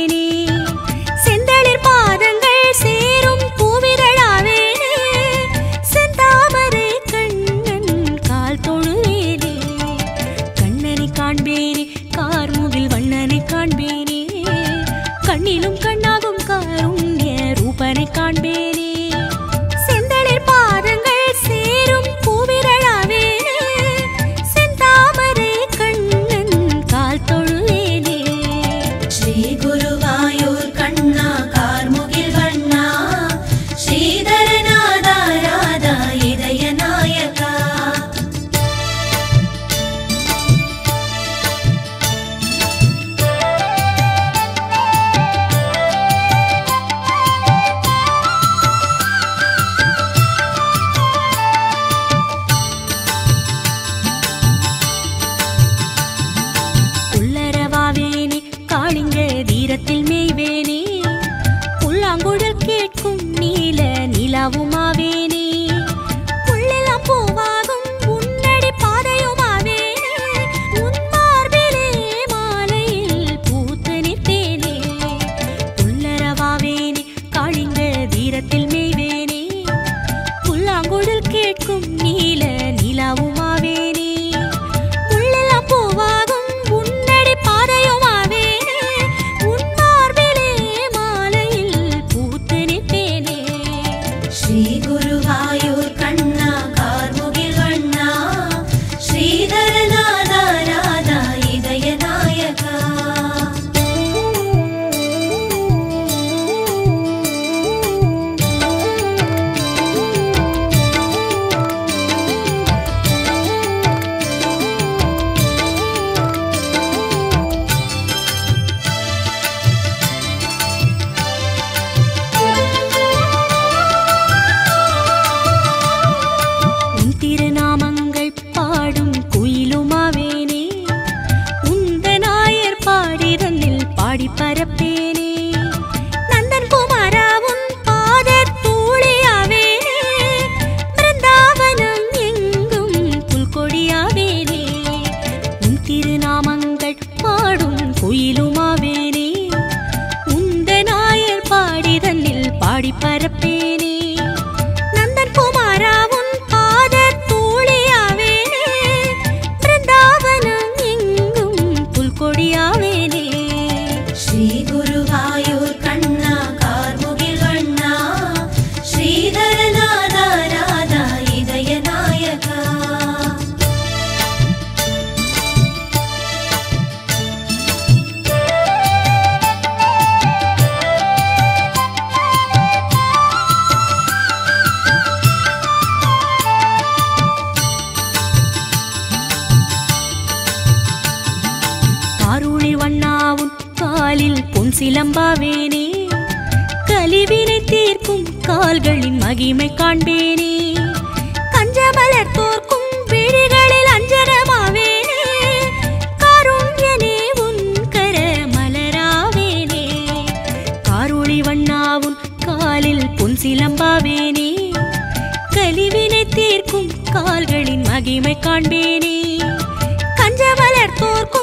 காண்பேனே செந்தளிர் பாதங்கள் சேரும் பூவிதழாவேனே செந்தாமரை கண்ணன் கால் தொழுவேனே கண்ணனை காண்பேனே கார்முகில் வண்ணனை காண்பேனே கண்ணிலும் கண்ணாகும் காருண்ய ரூபனை காண்பேனே செந்தளிர் பாதங்கள் சேரும் பூவிதழாவேனே செந்தாமரை கண்ணன் கால் தொழுவேனே ஸ்ரீ குருவாயூர் கண்ணா கார்முகில் வண்ணா ஸ்ரீதரநாதா ராதா இதய நாயகா புல்லரவாவேனே காளிங்க தீரத்தில் மேய்வேனே புல்லாங்குழல் கேட்கும் நீல நிலாவுமாவேனே புள்ளெல்லாம் பூவாகும் உன்னடி பாதையுமாவேனே உன் மார்பிலே மாலையில் பூத்து நிற்பேனே புல்லரவாவேனே காளிங்க தீரத்தில் மேய்வேனே புல்லாங்குழல் கேட்கும் நீல நிலாவுமாவேனே புள்ளெல்லாம் பூவாகும் உன்னடி பாதையுமாவேனே உன் மார்பிலே மாலையில் பூத்து நிற்பேனே ஸ்ரீ குருவாயூர் கண்ணா கார்முகில் வண்ணா ஸ்ரீதரநாதா ராதா இதய நாயகா உன் திருநாமங்கள் பாடும் குயிலுமாவேனே உந்த நாயர் பாடிதனில் பாடி பரப்பேனே நந்தன் குமாரா உன் பாதத் தூளியாவேனே பிருந்தாவனம் எங்கும் புல்கொடியாவேனே உன் திருநாமங்கள் பாடும் குயிலுமாவேனே உந்த நாயர் பாடிதனில் பாடி பரப்பேனே நந்தன் குமாரா உன் பாதத் தூளியாவேனே பிருந்தாவனம் எங்கும் புல்கொடியாவேனே ஸ்ரீ குருவாயூர் கண்ணா கார்முகில் வண்ணா ஸ்ரீதரநாதா ராதா இதய நாயகா காருளி வண்ணாவும் காலில் பொன் சிலம்பாவேனே கலிவினை தீர்க்கும் கால்களின் மகிமை காண்பேனே கஞ்சமலர் தோற்கும் விழிகளில் அஞ்சனமாவேனே காருண்யனே உன் கர மலராவேனே காருளி வண்ணாவும் காலில் பொன் சிலம்பாவேனே கலிவினை தீர்க்கும் கால்களின் மகிமை காண்பேனே கஞ்சமலர் தோற்கும்